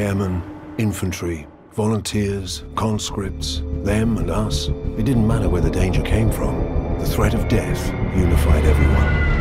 Airmen, infantry, volunteers, conscripts, them and us. It didn't matter where the danger came from. The threat of death unified everyone.